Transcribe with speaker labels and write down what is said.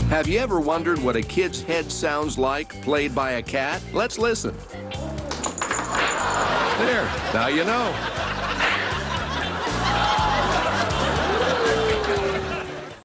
Speaker 1: Have you ever wondered what a kid's head sounds like played by a cat? Let's listen. There, now you know.